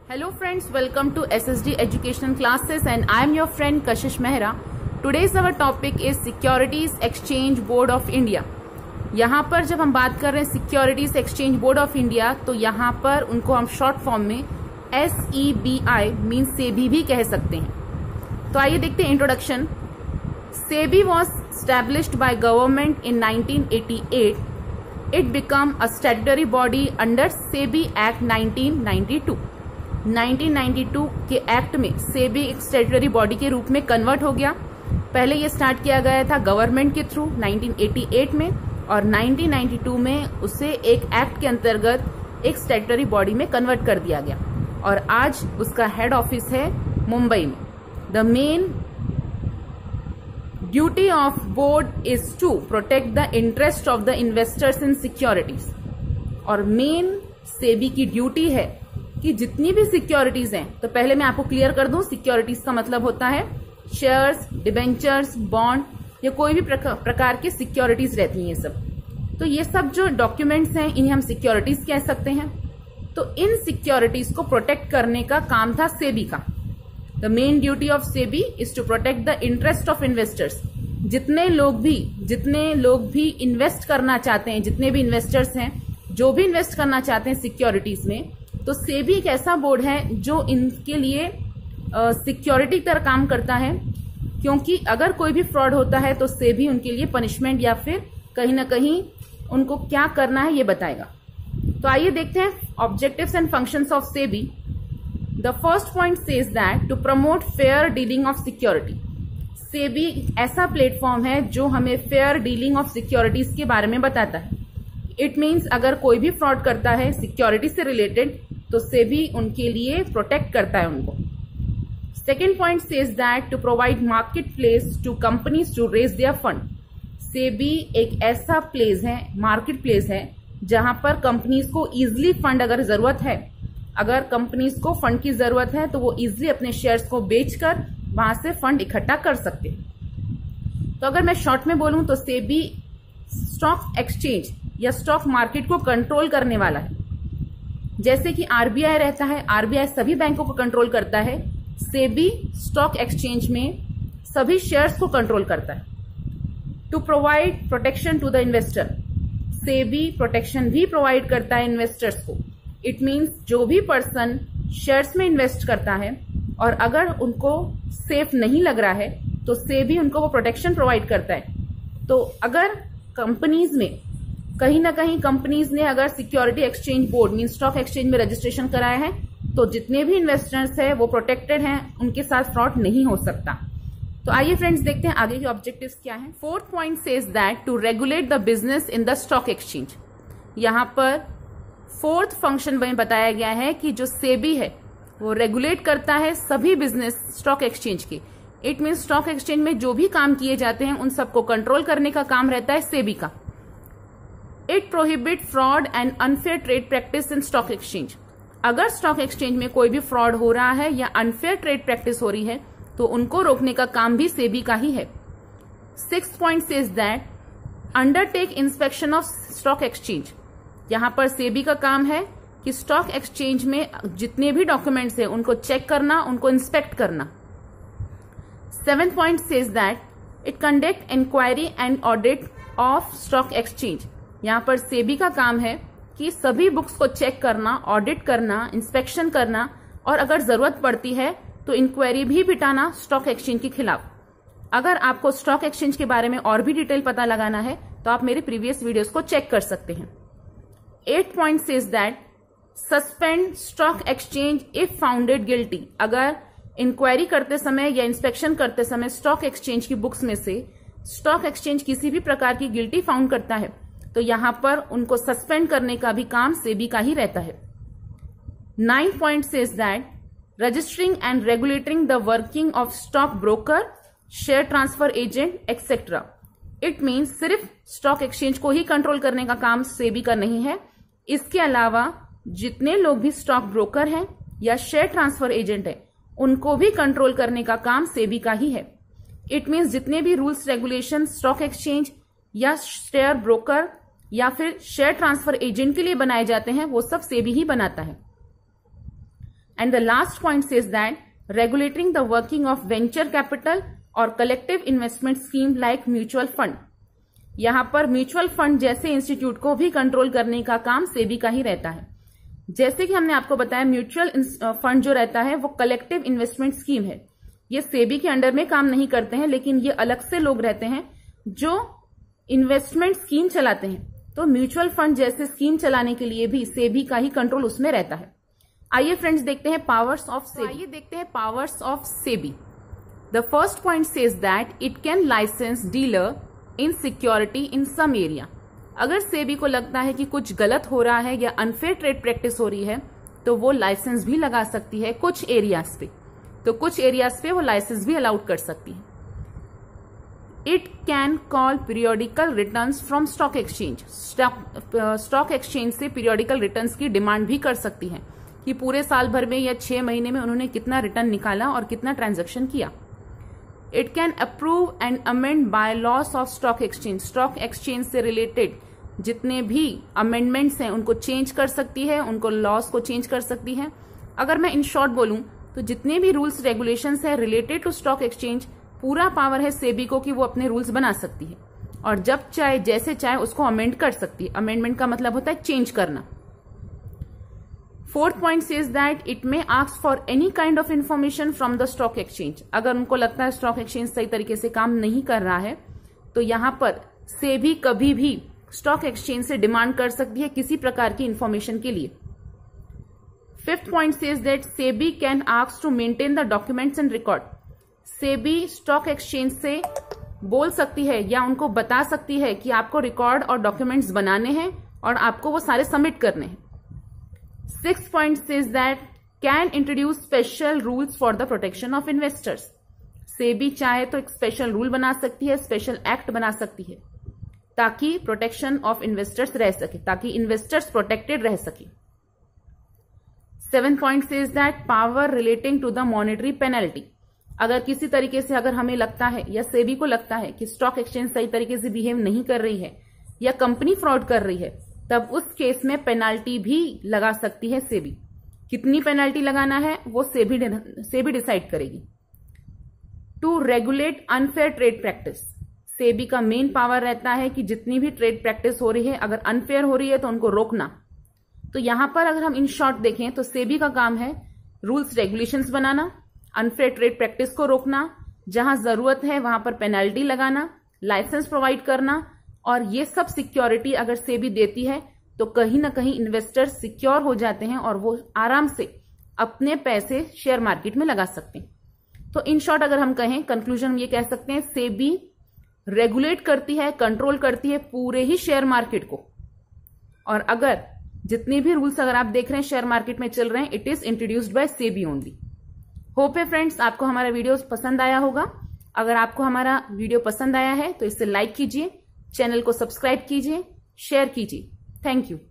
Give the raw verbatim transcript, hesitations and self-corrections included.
Hello friends, welcome to S S D Educational Classes and I am your friend Kashish Mehra. Today's our topic is Securities Exchange Board of India. यहाँ पर जब हम बात कर रहे हैं Securities Exchange Board of India तो यहाँ पर उनको हम शॉर्ट फॉर्म में S E B I means SEBI भी कह सकते हैं। तो आइए देखते हैं introduction. SEBI was established by government in nineteen eighty-eight. It became a statutory body under SEBI Act nineteen ninety-two. Nineteen ninety two के एक्ट में सेबी एक स्टैट्यूटरी बॉडी के रूप में कन्वर्ट हो गया। पहले ये स्टार्ट किया गया था गवर्नमेंट के थ्रू नाइनटीन एटी एट में और नाइनटीन नाइंटी टू में उसे एक एक्ट के अंतर्गत एक स्टैट्यूटरी बॉडी में कन्वर्ट कर दिया गया और आज उसका हेड ऑफिस है मुंबई में। The main duty of board is to protect the interest of the investors in securities. और मेन सेबी की ड्यूटी है कि जितनी भी सिक्योरिटीज हैं, तो पहले मैं आपको क्लियर कर दूं, सिक्योरिटीज का मतलब होता है शेयर्स, डिबेंचर्स, बॉन्ड या कोई भी प्रकार के सिक्योरिटीज रहती हैं ये सब। तो ये सब जो डॉक्यूमेंट्स हैं इन्हें हम सिक्योरिटीज कह सकते हैं। तो इन सिक्योरिटीज को प्रोटेक्ट करने का काम था सेबी का। The main duty of SEBI is to protect the interest of investors. जितने लोग भी जितने लोग भी इन्वेस्ट करना चाहते हैं, जितने भी इन्वेस्टर्स हैं जो भी इन्वेस्ट करना चाहते हैं सिक्योरिटीज में, तो सेबी एक ऐसा बोर्ड है जो इनके लिए सिक्योरिटी की तरह काम करता है, क्योंकि अगर कोई भी फ्रॉड होता है तो सेबी उनके लिए पनिशमेंट या फिर कहीं ना कहीं उनको क्या करना है ये बताएगा। तो आइए देखते हैं objectives and functions of SEBI. The first point says that to promote fair dealing of security. SEBI ऐसा प्लेटफॉर्म है जो हमें फेयर डीलिंग ऑफ सिक्योरिटीज के बारे में बताता है। इट मीन्स अगर कोई भी फ्रॉड करता है सिक्योरिटी से रिलेटेड तो सेबी उनके लिए प्रोटेक्ट करता है उनको। Second point says that to provide market place to companies to raise their fund. SEBI एक ऐसा प्लेस है, मार्केट प्लेस है, जहां पर कंपनीज को इजिली फंड अगर जरूरत है, अगर कंपनीज को फंड की जरूरत है तो वो इजिली अपने शेयर्स को बेचकर वहां से फंड इकट्ठा कर सकते हैं। तो अगर मैं शॉर्ट में बोलूं तो सेबी स्टॉक एक्सचेंज या स्टॉक मार्केट को कंट्रोल करने वाला है। जैसे कि आरबीआई रहता है, आरबीआई सभी बैंकों को कंट्रोल करता है, सेबी स्टॉक एक्सचेंज में सभी शेयर्स को कंट्रोल करता है। To provide protection to the investor. SEBI protection भी प्रोवाइड करता है इन्वेस्टर्स को। इट मीन्स जो भी पर्सन शेयर्स में इन्वेस्ट करता है और अगर उनको सेफ नहीं लग रहा है तो सेबी उनको वो प्रोटेक्शन प्रोवाइड करता है। तो अगर कंपनीज में कहीं ना कहीं कंपनीज ने अगर security exchange board mean stock exchange में रजिस्ट्रेशन कराया है तो जितने भी इन्वेस्टर्स हैं वो प्रोटेक्टेड हैं, उनके साथ फ्रॉड नहीं हो सकता। तो आइए फ्रेंड्स देखते हैं आगे के ऑब्जेक्टिव्स क्या हैं। Fourth point says that to regulate the business in the stock exchange. यहां पर फोर्थ फंक्शन में बताया गया है कि जो सेबी है वो रेगुलेट करता है सभी बिजनेस स्टॉक एक्सचेंज के। इट मीन स्टॉक एक्सचेंज में जो भी काम किए जाते हैं उन सबको कंट्रोल करने का काम रहता है सेबी का। It prohibit fraud and unfair trade practice in stock exchange. अगर स्टॉक एक्सचेंज में कोई भी फ्रॉड हो रहा है या अनफेयर ट्रेड प्रैक्टिस हो रही है तो उनको रोकने का काम भी सेबी का ही है। Six point says that undertake inspection of stock exchange. यहां पर सेबी का काम है कि स्टॉक एक्सचेंज में जितने भी डॉक्यूमेंट्स हैं उनको चेक करना, उनको इंस्पेक्ट करना। Seventh point says that it conduct inquiry and audit of stock exchange. यहां पर सेबी का काम है कि सभी बुक्स को चेक करना, ऑडिट करना, इंस्पेक्शन करना और अगर जरूरत पड़ती है तो इंक्वायरी भी बिठाना स्टॉक एक्सचेंज के खिलाफ। अगर आपको स्टॉक एक्सचेंज के बारे में और भी डिटेल पता लगाना है तो आप मेरे प्रीवियस वीडियोस को चेक कर सकते हैं। Eight point says that suspend stock exchange if founded guilty. अगर इंक्वायरी करते समय या इंस्पेक्शन करते समय स्टॉक एक्सचेंज की बुक्स में से स्टॉक एक्सचेंज किसी भी प्रकार की गिल्टी फाउंड करता है तो यहां पर उनको सस्पेंड करने का भी काम सेबी का ही रहता है। Nine point says that registering and regulating the working of stock broker, share transfer agent etcetera. It means सिर्फ स्टॉक एक्सचेंज को ही कंट्रोल करने का काम सेबी का नहीं है, इसके अलावा जितने लोग भी स्टॉक ब्रोकर हैं या शेयर ट्रांसफर एजेंट है उनको भी कंट्रोल करने का काम सेबी का ही है। इट मीन्स जितने भी रूल्स रेगुलेशन स्टॉक एक्सचेंज या शेयर ब्रोकर या फिर शेयर ट्रांसफर एजेंट के लिए बनाए जाते हैं वो सब सेबी ही बनाता है। And the last point says that regulating the working of venture capital और collective investment scheme like mutual fund. यहां पर म्यूचुअल फंड जैसे इंस्टीट्यूट को भी कंट्रोल करने का काम सेबी का ही रहता है। जैसे कि हमने आपको बताया, म्यूचुअल फंड जो रहता है वो कलेक्टिव इन्वेस्टमेंट स्कीम है। ये सेबी के अंडर में काम नहीं करते हैं, लेकिन ये अलग से लोग रहते हैं जो इन्वेस्टमेंट स्कीम चलाते हैं। तो म्यूचुअल फंड जैसे स्कीम चलाने के लिए भी सेबी का ही कंट्रोल उसमें रहता है। आइए फ्रेंड्स देखते हैं पावर्स ऑफ सेबी। आइए देखते हैं powers of SEBI. The first point says that it can license dealer in security in some area. अगर सेबी को लगता है कि कुछ गलत हो रहा है या अनफेयर ट्रेड प्रैक्टिस हो रही है तो वो लाइसेंस भी लगा सकती है कुछ एरियाज पे। तो कुछ एरियाज पे वो लाइसेंस भी अलाउड कर सकती है। It can call periodical returns from stock exchange. Stock exchange से पीरियोडिकल रिटर्न्स की डिमांड भी कर सकती है कि पूरे साल भर में या छह महीने में उन्होंने कितना रिटर्न निकाला और कितना ट्रांजैक्शन किया। It can approve and amend bylaws of stock exchange. Stock exchange से रिलेटेड जितने भी अमेंडमेंट्स हैं उनको चेंज कर सकती है, उनको लॉस को चेंज कर सकती है। अगर मैं इन शॉर्ट बोलूं तो जितने भी रूल्स रेगुलेशंस है रिलेटेड टू स्टॉक एक्सचेंज, पूरा पावर है सेबी को कि वो अपने रूल्स बना सकती है और जब चाहे जैसे चाहे उसको अमेंड कर सकती है। अमेंडमेंट का मतलब होता है चेंज करना। Fourth point says that it may ask for any kind of information from the stock exchange. अगर उनको लगता है स्टॉक एक्सचेंज सही तरीके से काम नहीं कर रहा है तो यहां पर सेबी कभी भी स्टॉक एक्सचेंज से डिमांड कर सकती है किसी प्रकार की इंफॉर्मेशन के लिए। Fifth point says that SEBI can ask to maintain the documents and record. SEBI stock exchange से बोल सकती है या उनको बता सकती है कि आपको रिकॉर्ड और डॉक्यूमेंट्स बनाने हैं और आपको वो सारे सबमिट करने हैं। Sixth point says that can introduce special rules for the protection of investors. SEBI चाहे तो एक स्पेशल रूल बना सकती है, स्पेशल एक्ट बना सकती है ताकि प्रोटेक्शन ऑफ इन्वेस्टर्स रह सके, ताकि इन्वेस्टर्स प्रोटेक्टेड रह सके। Seven point says that power relating to the monetary penalty. अगर किसी तरीके से अगर हमें लगता है या सेबी को लगता है कि स्टॉक एक्सचेंज सही तरीके से बिहेव नहीं कर रही है या कंपनी फ्रॉड कर रही है, तब उस केस में पेनाल्टी भी लगा सकती है सेबी। कितनी पेनाल्टी लगाना है वो सेबी सेबी डिसाइड करेगी। To regulate unfair trade practice. SEBI का मेन पावर रहता है कि जितनी भी ट्रेड प्रैक्टिस हो रही है अगर अनफेयर हो रही है तो उनको रोकना। तो यहां पर अगर हम इन शॉर्ट देखें तो सेबी का काम है रूल्स रेगुलेशंस बनाना, अनफेयर ट्रेड प्रैक्टिस को रोकना, जहां जरूरत है वहां पर पेनाल्टी लगाना, लाइसेंस प्रोवाइड करना। और ये सब सिक्योरिटी अगर सेबी देती है तो कहीं ना कहीं इन्वेस्टर्स सिक्योर हो जाते हैं और वो आराम से अपने पैसे शेयर मार्केट में लगा सकते हैं। तो इन शॉर्ट अगर हम कहें, कंक्लूजन ये कह सकते हैं, सेबी रेगुलेट करती है, कंट्रोल करती है पूरे ही शेयर मार्केट को। और अगर जितने भी रूल्स अगर आप देख रहे हैं शेयर मार्केट में चल रहे हैं, it is introduced by SEBI only. Hope है फ्रेंड्स आपको हमारा वीडियो पसंद आया होगा। अगर आपको हमारा वीडियो पसंद आया है तो इसे लाइक कीजिए, चैनल को सब्सक्राइब कीजिए, शेयर कीजिए। Thank you.